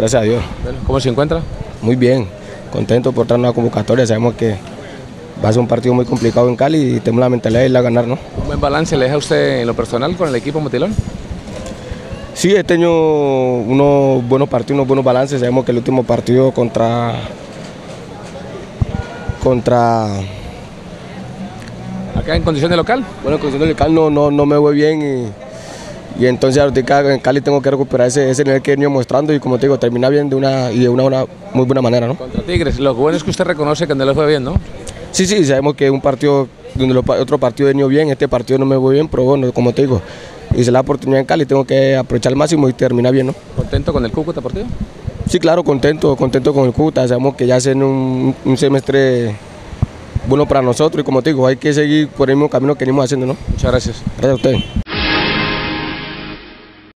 gracias a Dios. Bueno, ¿cómo se encuentra? Muy bien, contento por estar en una convocatoria. Sabemos que va a ser un partido muy complicado en Cali y tenemos la mentalidad de ir a ganar, ¿no? ¿Un buen balance le deja usted en lo personal con el equipo Motilón? Sí, he tenido unos buenos partidos, unos buenos balances. Sabemos que el último partido contra ¿Acá en condición de local? bueno, en condición de local no me voy bien y entonces ahorita en Cali tengo que recuperar ese nivel que he venido mostrando y como te digo, terminar bien de una muy buena manera, ¿no? Contra Tigres. Lo bueno es que usted reconoce que no le fue bien, ¿no? Sí, sabemos que es un partido donde otro partido he venido bien, este partido no me voy bien, pero bueno, como te digo, hice la oportunidad en Cali, tengo que aprovechar al máximo y terminar bien, ¿no? ¿Contento con el Cúcuta partido? Sí, claro, contento con el Cúcuta, sabemos que ya es un semestre bueno para nosotros y como te digo, hay que seguir por el mismo camino que venimos haciendo, ¿no? Muchas gracias. Gracias a ustedes.